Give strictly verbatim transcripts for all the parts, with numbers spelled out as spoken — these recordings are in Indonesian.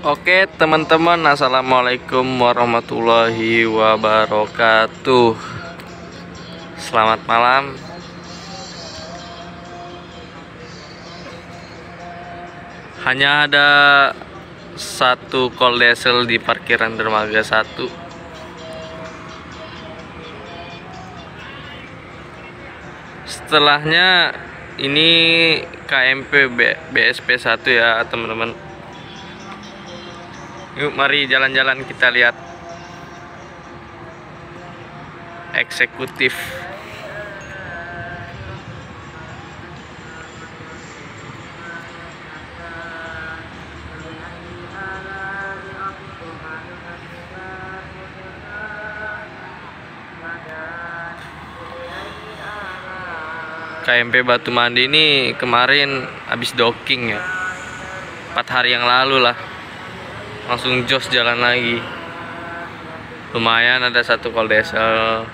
Oke teman-teman, assalamualaikum warahmatullahi wabarakatuh. Selamat malam. Hanya ada satu call diesel di parkiran dermaga satu. Setelahnya ini K M P B S P satu ya teman-teman. Yuk mari jalan-jalan kita lihat eksekutif. K M P Batu Mandi ini kemarin habis docking ya, empat hari yang lalu lah. Langsung jos jalan lagi. Lumayan ada satu call diesel.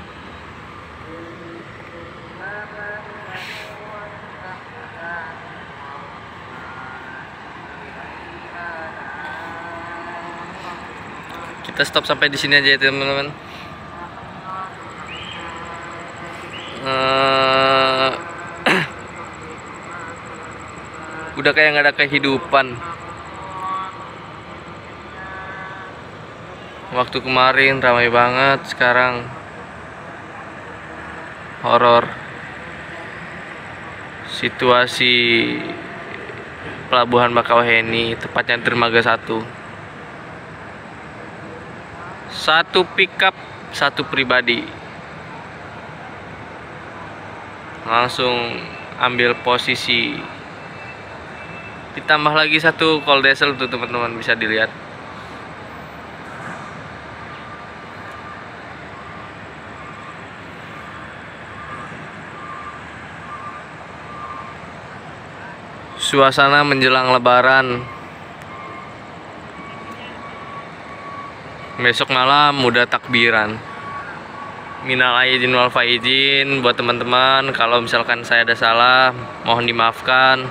Kita stop sampai di sini aja ya teman-teman. Uh, udah kayak nggak ada kehidupan. Waktu kemarin ramai banget, sekarang horor. Situasi Pelabuhan Bakauheni, tepatnya dermaga satu. Satu pickup, satu pribadi. Langsung ambil posisi. Ditambah lagi satu call diesel tuh teman-teman, bisa dilihat. Suasana menjelang lebaran. Besok malam udah takbiran. Minal aidin wal faizin buat teman-teman, kalau misalkan saya ada salah mohon dimaafkan.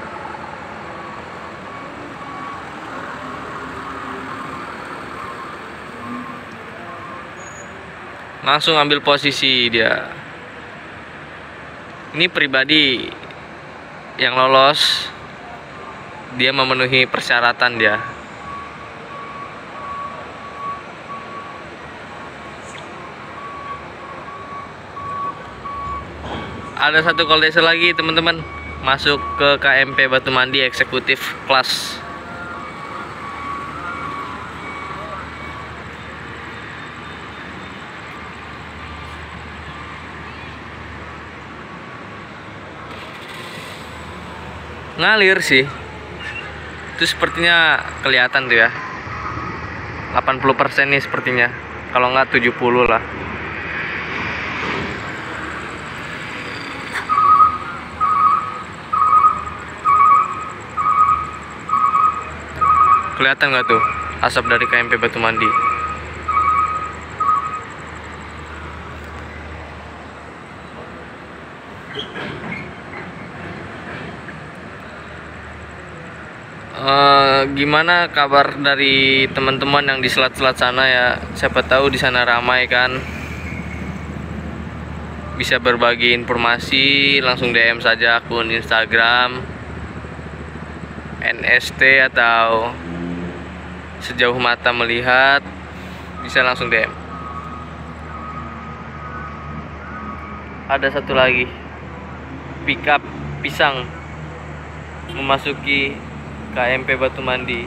Langsung ambil posisi dia. Ini pribadi yang lolos, dia memenuhi persyaratan dia. Ada satu call diesel lagi teman-teman, masuk ke K M P Batu Mandi eksekutif kelas. Ngalir sih, itu sepertinya kelihatan tuh ya, delapan puluh persen nih sepertinya, kalau nggak tujuh puluh lah. Kelihatan nggak tuh asap dari K M P Batu Mandi? Uh, gimana kabar dari teman-teman yang di selat-selat sana ya? Siapa tahu di sana ramai kan. Bisa berbagi informasi, langsung D M saja akun Instagram N S T atau Sejauh Mata Melihat, bisa langsung D M. Ada satu lagi pickup pisang memasuki K M P Batu Mandi.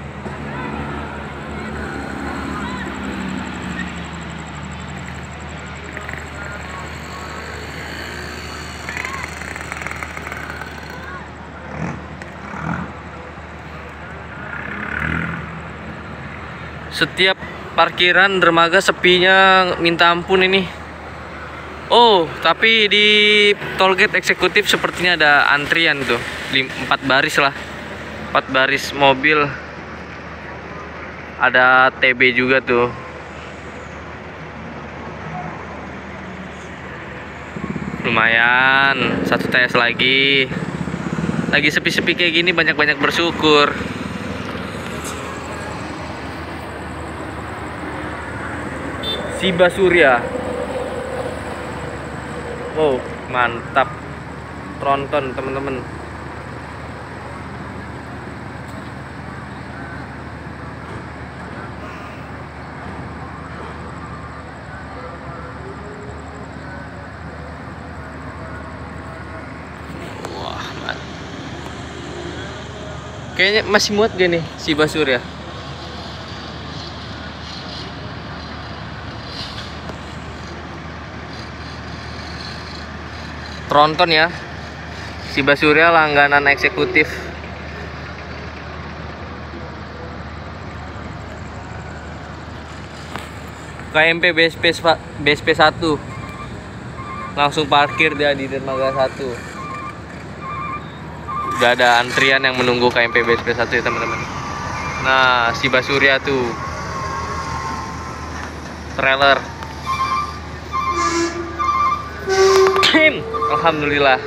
Setiap parkiran dermaga sepinya minta ampun ini. Oh, tapi di tollgate eksekutif sepertinya ada antrian tuh, empat baris lah. Empat baris mobil, ada T B juga tuh. Lumayan, satu T S lagi. Lagi sepi-sepi kayak gini banyak-banyak bersyukur. Shiba Surya. Wow, mantap. Tronton teman-teman. Wah, man. Kayaknya masih muat gak nih Shiba Surya? Tronton ya, Shiba Surya langganan eksekutif. K M P B S P B S P satu, langsung parkir dia di dermaga satu. Udah ada antrian yang menunggu K M P B S P satu ya teman-teman. Nah, Shiba Surya tuh trailer. Alhamdulillah.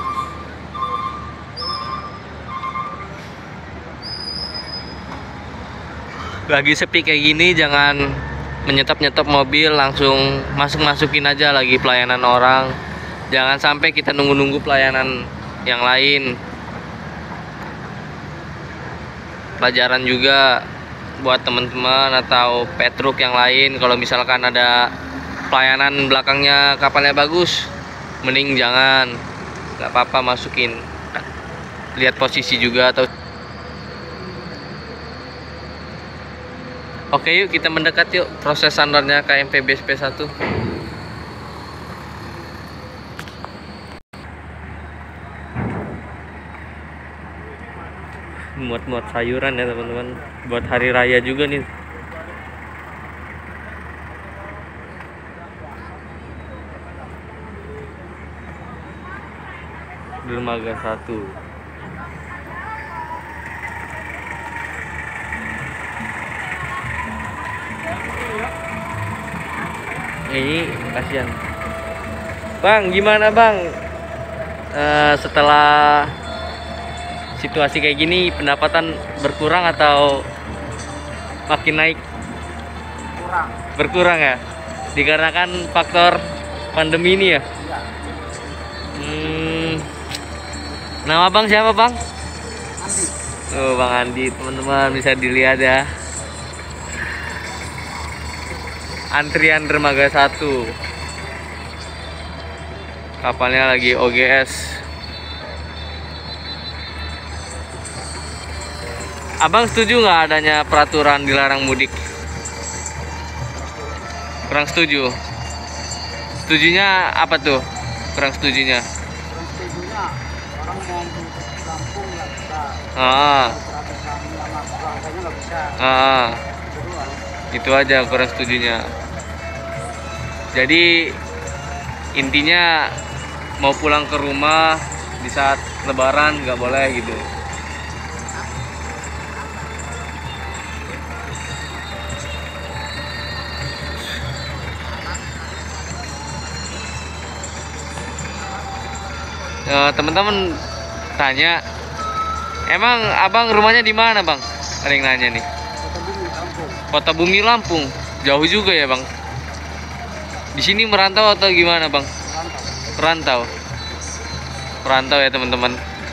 Lagi sepi kayak gini jangan menyetop-nyetop mobil, langsung masuk-masukin aja lagi pelayanan orang. Jangan sampai kita nunggu-nunggu pelayanan yang lain. Pelajaran juga buat teman-teman atau petruk yang lain, kalau misalkan ada pelayanan belakangnya kapalnya bagus, mending jangan, nggak apa-apa masukin, lihat posisi juga atau. Oke, yuk kita mendekat yuk proses sandarnya K M P B S P satu. Muat-muat sayuran ya teman-teman, buat hari raya juga nih. Dermaga satu. Ini kasihan. Bang, gimana bang? Uh, setelah situasi kayak gini, pendapatan berkurang atau makin naik? Kurang. Berkurang ya? Dikarenakan faktor pandemi ini ya? Iya. Hmm, nama bang siapa bang? Andi. Oh, Bang Andi, teman-teman bisa dilihat ya. Antrian dermaga satu. Kapalnya lagi O G S. Abang setuju nggak adanya peraturan dilarang mudik? Kurang setuju. Setujunya apa tuh? Kurang setujunya? Kurang setujunya orang mau kampung nggak bisa. Ah, Kami sama keluarganya nggak bisa. ah, Itu itu aja kurang setujunya. Jadi intinya mau pulang ke rumah di saat Lebaran nggak boleh gitu. Eh, teman-teman tanya, emang abang rumahnya di mana bang? Ada yang nanya nih. Kota Bumi kampung. Kota Bumi Lampung, jauh juga ya bang. Di sini merantau atau gimana bang? Rantau. Perantau, perantau ya teman-teman.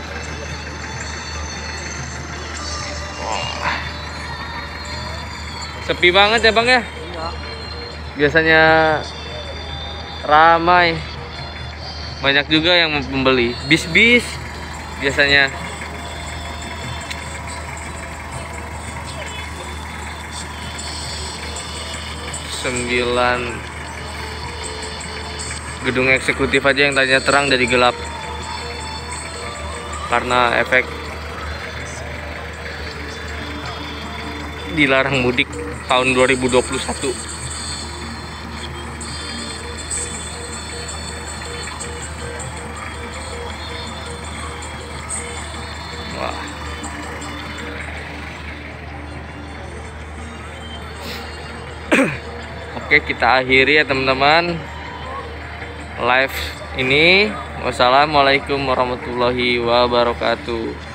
Wah. Sepi banget ya bang ya. Iya. Biasanya ramai. Banyak juga yang membeli bis-bis biasanya. Sembilan gedung eksekutif aja yang tadinya terang jadi gelap karena efek dilarang mudik tahun dua ribu dua puluh satu. Wah. Oke, kita akhiri ya teman-teman live ini. Wassalamualaikum warahmatullahi wabarakatuh.